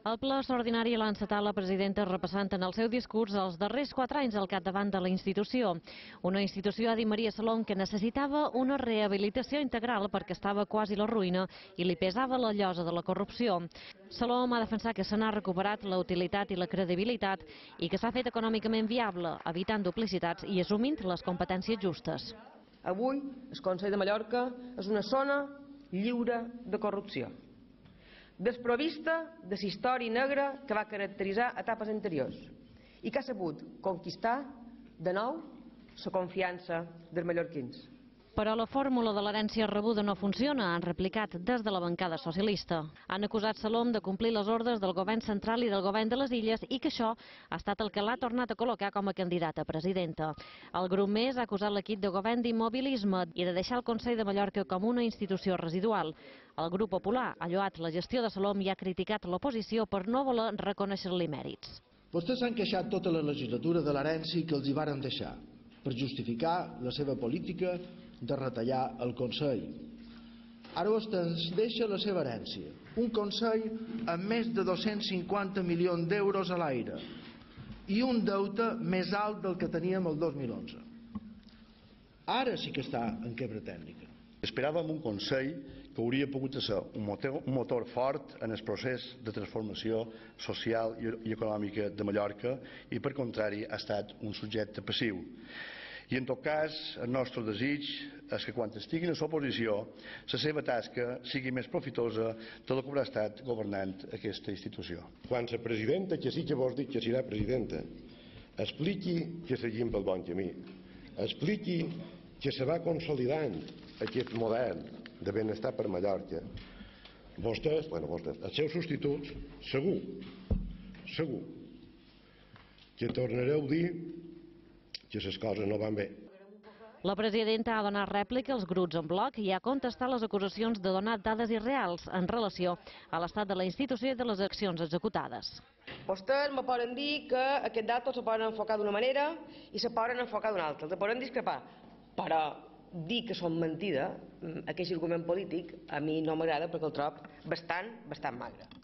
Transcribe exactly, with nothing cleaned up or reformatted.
El ple extraordinari l'ha encetat la presidenta repassant en el seu discurs els darrers quatre anys al capdavant de la institució. Una institució, ha dit Maria Salom, que necessitava una rehabilitació integral perquè estava quasi a la ruïna i li pesava la llosa de la corrupció. Salom ha defensat que se n'ha recuperat la utilitat i la credibilitat i que s'ha fet econòmicament viable, evitant duplicitats i assumint les competències justes. Avui, el Consell de Mallorca és una zona lliure de corrupció, desprovista de la història negra que va caracteritzar etapes anteriors i que ha sabut conquistar de nou la confiança dels mallorquins. Però la fórmula de l'herència rebuda no funciona, han replicat des de la bancada socialista. Han acusat Salom de complir les ordres del govern central i del govern de les Illes i que això ha estat el que l'ha tornat a col·locar com a candidata a presidenta. El grup Més ha acusat l'equip de govern d'immobilisme i de deixar el Consell de Mallorca com una institució residual. El grup popular ha lloat la gestió de Salom i ha criticat l'oposició per no voler reconèixer-li mèrits. Vostès s'han queixat tota la legislatura de l'herència que els hi varen deixar per justificar la seva política de retallar el Consell. Ara vostès deixa la seva herència, un Consell amb més de dos-cents cinquanta milions d'euros a l'aire i un deute més alt del que teníem el dos mil onze. Ara sí que està en quebra tècnica. Esperàvem un Consell que hauria pogut ser un motor, un motor fort en el procés de transformació social i econòmica de Mallorca i, per contrari, ha estat un subjecte passiu. I, en tot cas, el nostre desig és que quan estiguin a l'oposició la seva tasca sigui més profitosa del que haurà estat governant aquesta institució. Quan la presidenta, que sí que vos dic que serà presidenta, expliqui que seguim pel bon camí, expliqui que se va consolidant aquest model de benestar per Mallorca, vostès, bueno, vostès, els seus substituts, segur, segur, que tornareu a dir que les coses no van bé. La presidenta ha donat rèplica als grups en bloc i ha contestat les acusacions de donar dades irreals en relació a l'estat de la institució i de les accions executades. Vostès me poden dir que aquests datos se poden enfocar d'una manera i se poden enfocar d'una altra, se poden discrepar, però dir que són mentida, aquest argument polític, a mi no m'agrada perquè el trobo bastant, bastant magre.